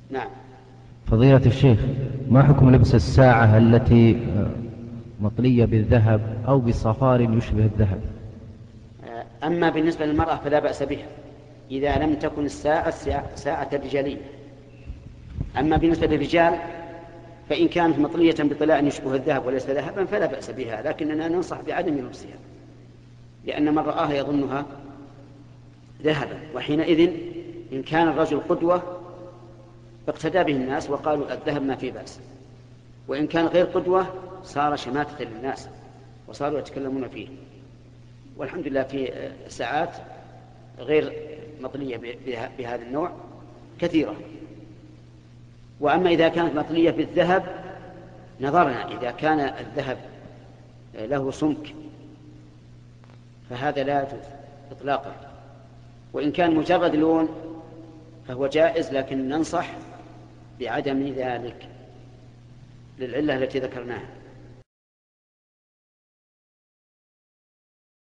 نعم. فضيلة الشيخ، ما حكم لبس الساعة التي مطلية بالذهب أو بصفار يشبه الذهب؟ أما بالنسبة للمرأة فلا بأس بها إذا لم تكن الساعة ساعة رجالية. أما بالنسبة للرجال فإن كانت مطلية بطلاء يشبه الذهب وليس ذهبا فلا بأس بها، لكننا ننصح بعدم لبسها، لأن من رآها يظنها ذهبا، وحينئذ إن كان الرجل قدوة اقتدى به الناس وقالوا الذهب ما فيه بأس، وإن كان غير قدوة صار شماتة للناس وصاروا يتكلمون فيه. والحمد لله في ساعات غير مطلية بهذا النوع كثيرة. وأما إذا كانت مطلية بالذهب نظرنا، إذا كان الذهب له سمك فهذا لا يجوز إطلاقا، وإن كان مجرد لون فهو جائز، لكن ننصح بعدم ذلك للعلة التي ذكرناها.